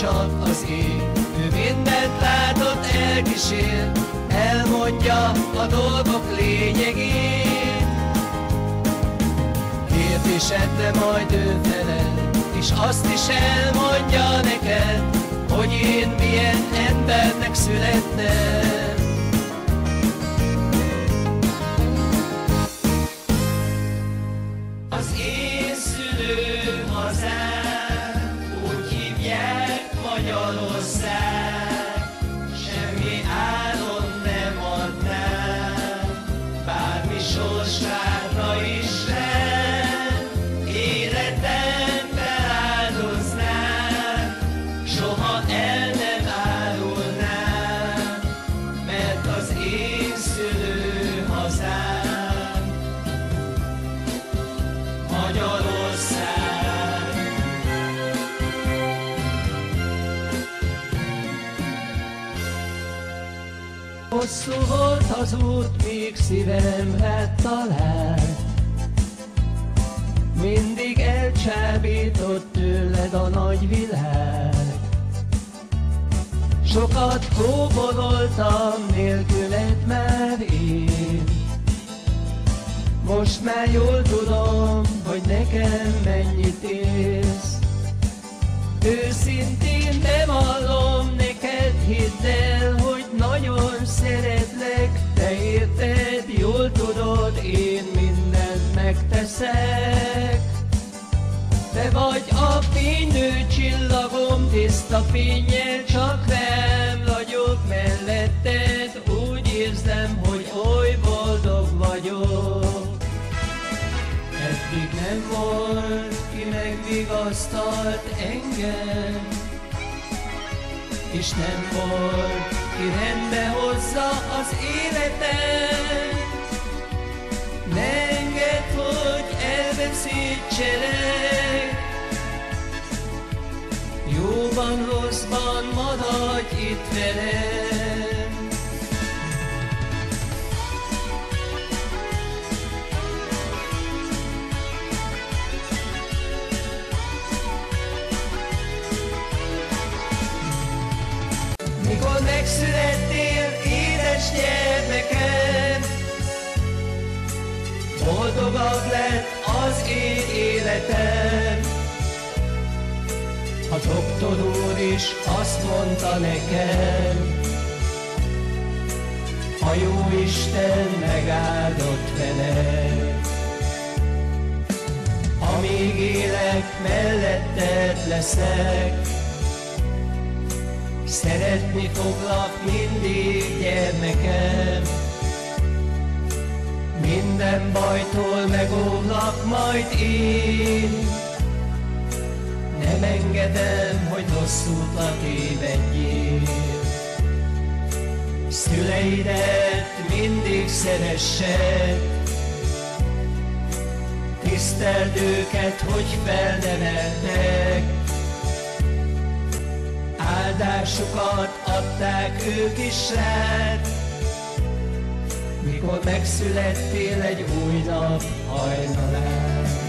csak az ég. Ő mindent látott, elkísér, elmondja a dolgok lényegét. Kérdésedre majd ő felel, és azt is elmondja neked, hogy én milyen embernek születtem. Az én szülőhazám, úgy hívják Magyarország, semmi áron nem adnám, bármi sorsvárna is rám, életembe áldoznám, soha el nem árulnám, mert az én szülőhazám Magyarország. Hosszú volt az út, míg szívemre talált, mindig elcsábított tőled a nagy világ. Sokat kóboroltam nélküled már én, most már jól tudom, hogy nekem mennyit érsz. Őszintén bevallom neked, hidd el, hogy nagyon szeretlek, te érted, jól tudod, én mindent megteszek. Te vagy a fénylő csillagom, tiszta fénnyel csak rám ragyog melletted, úgy érzem, hogy oly boldog vagyok. Eddig nem volt, ki megvigasztalt engem, és nem volt, ki rendbe hozza az életem. Ne engedd, hogy elveszítselek, jóban, rosszban maradj itt velem. Mikor megszülettél, édes gyermekem, boldogabb lett az én életem. A doktor úr is azt mondta nekem, a Jóisten megáldott veled. Amíg élek, melletted leszek, szeretni foglak mindig, gyermekem. Minden bajtól megóvlak majd én, nem engedem, hogy rossz útra tévedjél. Szüleidet mindig szeressed, tiszteld őket, hogy felneveltek. Áldásukat adták ők is rád, mikor megszülettél egy új nap hajnalán.